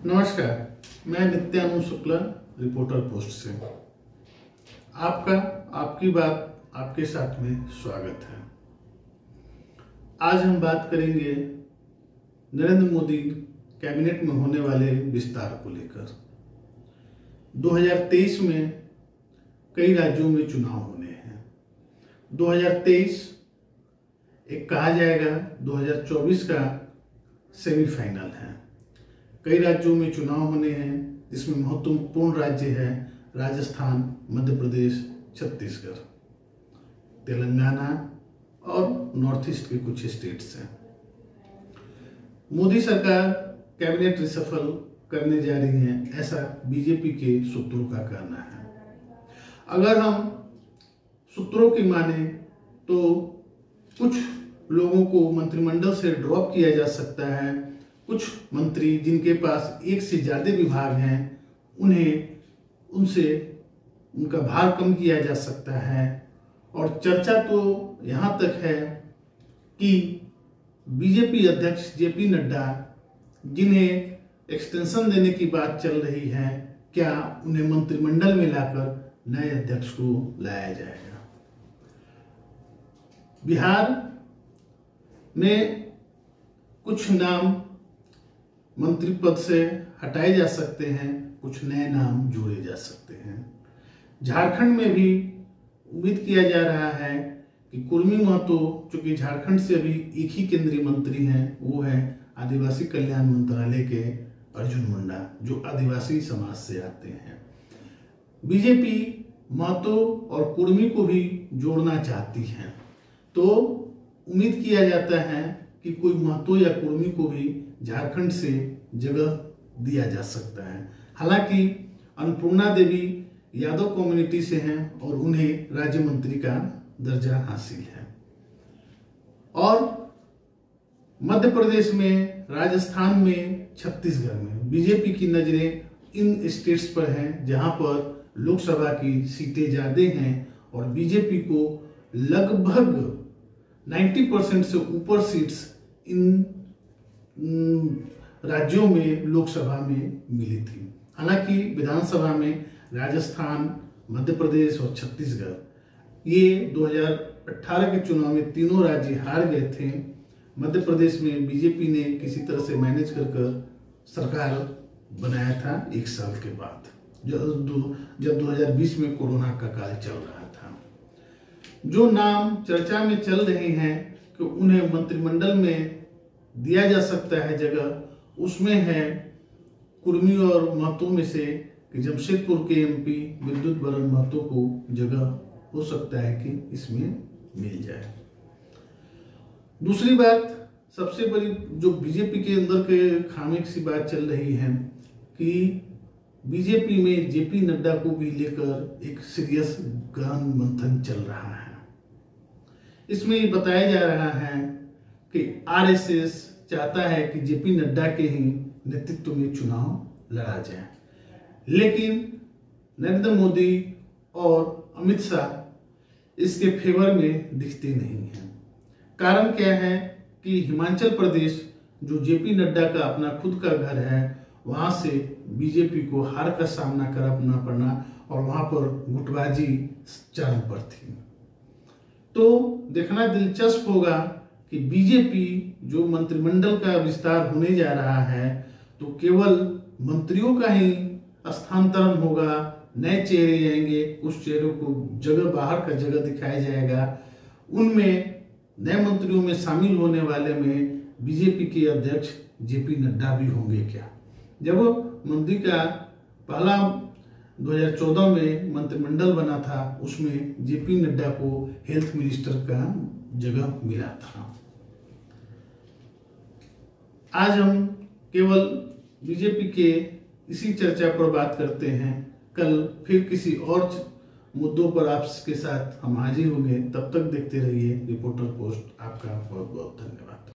नमस्कार, मैं Nityanand Shukla, reporter post से आपका आपकी बात आपके साथ में स्वागत है। आज हम बात करेंगे नरेंद्र मोदी कैबिनेट में होने वाले विस्तार को लेकर। 2023 में कई राज्यों में चुनाव होने हैं। 2023 एक कहा जाएगा 2024 का सेमीफाइनल है। कई राज्यों में चुनाव होने हैं, जिसमें महत्वपूर्ण राज्य है राजस्थान, मध्य प्रदेश, छत्तीसगढ़, तेलंगाना और नॉर्थ ईस्ट के कुछ स्टेट्स हैं। मोदी सरकार कैबिनेट रिशफल करने जा रही है, ऐसा बीजेपी के सूत्रों का कहना है। अगर हम सूत्रों की माने तो कुछ लोगों को मंत्रिमंडल से ड्रॉप किया जा सकता है। कुछ मंत्री जिनके पास एक से ज्यादा विभाग हैं, उनसे उनका भार कम किया जा सकता है। और चर्चा तो यहाँ तक है कि बीजेपी अध्यक्ष जेपी नड्डा, जिन्हें एक्सटेंशन देने की बात चल रही है, क्या उन्हें मंत्रिमंडल में लाकर नए अध्यक्ष को लाया जाएगा। बिहार में कुछ नाम मंत्री पद से हटाए जा सकते हैं, कुछ नए नाम जोड़े जा सकते हैं। झारखंड में भी उम्मीद किया जा रहा है कि कुर्मी महतो, चूंकि झारखंड से अभी एक ही केंद्रीय मंत्री हैं, वो है आदिवासी कल्याण मंत्रालय के अर्जुन मुंडा, जो आदिवासी समाज से आते हैं। बीजेपी महतो और कुर्मी को भी जोड़ना चाहती है, तो उम्मीद किया जाता है कि कोई महतो या कुर्मी को भी झारखंड से जगह दिया जा सकता है। हालांकि अन्नपूर्णा देवी यादव कम्युनिटी से हैं और उन्हें राज्य मंत्री का दर्जा हासिल है। और मध्य प्रदेश में, राजस्थान में, छत्तीसगढ़ में बीजेपी की नजरें इन स्टेट्स पर हैं जहां पर लोकसभा की सीटें ज्यादा हैं और बीजेपी को लगभग 90% से ऊपर सीट्स इन राज्यों में लोकसभा में मिली थी। हालांकि विधानसभा में राजस्थान, मध्य प्रदेश और छत्तीसगढ़, ये 2018 के चुनाव में तीनों राज्य हार गए थे। मध्य प्रदेश में बीजेपी ने किसी तरह से मैनेज कर सरकार बनाया था एक साल के बाद, जब 2020 में कोरोना का काल चल रहा था। जो नाम चर्चा में चल रहे हैं कि उन्हें मंत्रिमंडल में दिया जा सकता है जगह, उसमें है कुर्मी और महतो में से कि जमशेदपुर के एमपी विद्युत बरण महतो को जगह हो सकता है कि इसमें मिल जाए। दूसरी बात, सबसे बड़ी जो बीजेपी के अंदर के खामी सी बात चल रही है कि बीजेपी में जेपी नड्डा को भी लेकर एक सीरियस गहन मंथन चल रहा है। इसमें ये बताया जा रहा है कि आरएसएस चाहता है कि जेपी नड्डा के ही नेतृत्व में चुनाव लड़ा जाए, लेकिन नरेंद्र मोदी और अमित शाह इसके फेवर में दिखते नहीं हैं। कारण क्या है कि हिमाचल प्रदेश, जो जेपी नड्डा का अपना खुद का घर है, वहां से बीजेपी को हार का सामना करना पड़ना और वहां पर गुटबाजी चरम पर थी। तो देखना दिलचस्प होगा कि बीजेपी जो मंत्रिमंडल का विस्तार होने जा रहा है, तो केवल मंत्रियों का ही स्थानांतरण होगा, नए चेहरे आएंगे, उस चेहरों को जगह बाहर का जगह दिखाया जाएगा। उनमें नए मंत्रियों में शामिल होने वाले में बीजेपी के अध्यक्ष जेपी नड्डा भी होंगे क्या। जब मोदी का पहला 2014 में मंत्रिमंडल बना था, उसमें जेपी नड्डा को हेल्थ मिनिस्टर का जगह मिला था। आज हम केवल बीजेपी के इसी चर्चा पर बात करते हैं। कल फिर किसी और मुद्दों पर आपके साथ हम हाजिर होंगे। तब तक देखते रहिए रिपोर्टर पोस्ट। आपका बहुत बहुत धन्यवाद।